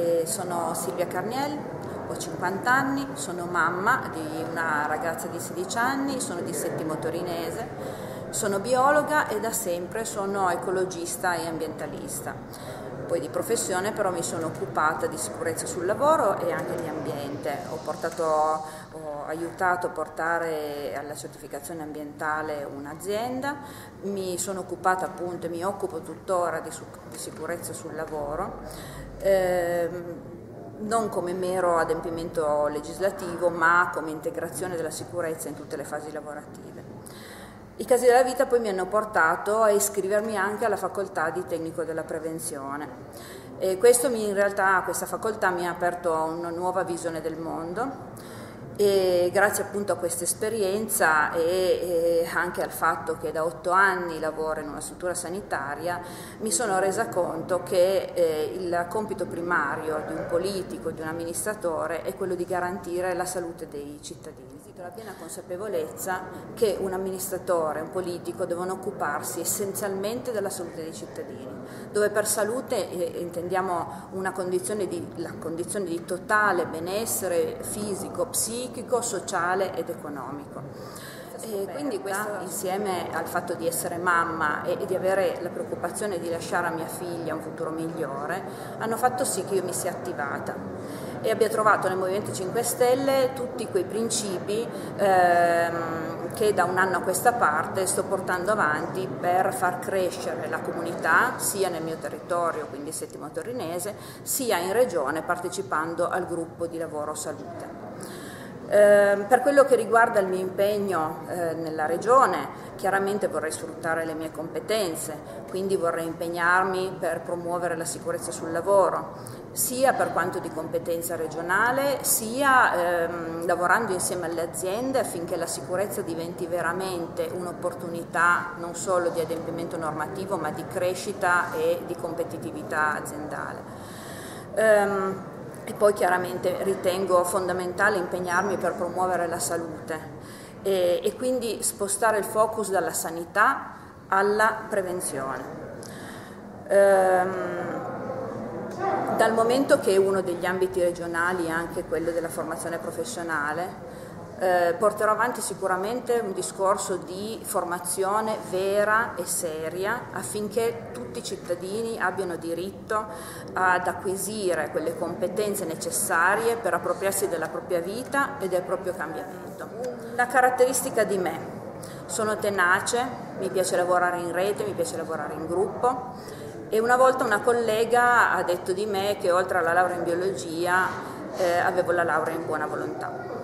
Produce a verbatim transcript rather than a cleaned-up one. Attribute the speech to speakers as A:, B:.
A: Sono Silvia Carniel, ho cinquanta anni, sono mamma di una ragazza di sedici anni, sono di Settimo Torinese, sono biologa e da sempre sono ecologista e ambientalista. Poi di professione però mi sono occupata di sicurezza sul lavoro e anche di ambiente. Ho, portato, ho aiutato a portare alla certificazione ambientale un'azienda, mi sono occupata appunto e mi occupo tuttora di, di sicurezza sul lavoro. Eh, non come mero adempimento legislativo, ma come integrazione della sicurezza in tutte le fasi lavorative. I casi della vita poi mi hanno portato a iscrivermi anche alla facoltà di tecnico della prevenzione. E questo mi, in realtà questa facoltà mi ha aperto a una nuova visione del mondo. E grazie appunto a questa esperienza e, e anche al fatto che da otto anni lavoro in una struttura sanitaria, mi sono resa conto che eh, il compito primario di un politico, di un amministratore, è quello di garantire la salute dei cittadini. Ho la piena consapevolezza che un amministratore, un politico devono occuparsi essenzialmente della salute dei cittadini, dove per salute eh, intendiamo una condizione di, la condizione di totale benessere fisico, psichico, sociale ed economico. E quindi questo, insieme al fatto di essere mamma e di avere la preoccupazione di lasciare a mia figlia un futuro migliore, hanno fatto sì che io mi sia attivata e abbia trovato nel Movimento cinque Stelle tutti quei principi ehm, che da un anno a questa parte sto portando avanti per far crescere la comunità sia nel mio territorio, quindi Settimo Torinese, sia in regione partecipando al gruppo di lavoro salute. Eh, per quello che riguarda il mio impegno eh, nella regione, chiaramente vorrei sfruttare le mie competenze, quindi vorrei impegnarmi per promuovere la sicurezza sul lavoro, sia per quanto di competenza regionale, sia ehm, lavorando insieme alle aziende affinché la sicurezza diventi veramente un'opportunità non solo di adempimento normativo, ma di crescita e di competitività aziendale. Um, E poi chiaramente ritengo fondamentale impegnarmi per promuovere la salute e, e quindi spostare il focus dalla sanità alla prevenzione. Ehm, dal momento che uno degli ambiti regionali è anche quello della formazione professionale, Eh, porterò avanti sicuramente un discorso di formazione vera e seria affinché tutti i cittadini abbiano diritto ad acquisire quelle competenze necessarie per appropriarsi della propria vita e del proprio cambiamento. Una caratteristica di me: sono tenace, mi piace lavorare in rete, mi piace lavorare in gruppo e una volta una collega ha detto di me che oltre alla laurea in biologia eh, avevo la laurea in buona volontà.